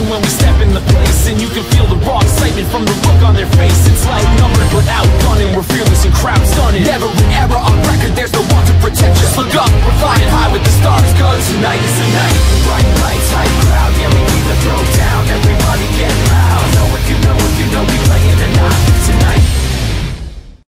when we step in the place, and you can feel the raw excitement from the look on their face. It's like numbered but outgunning, we're fearless and crowd stunning. Never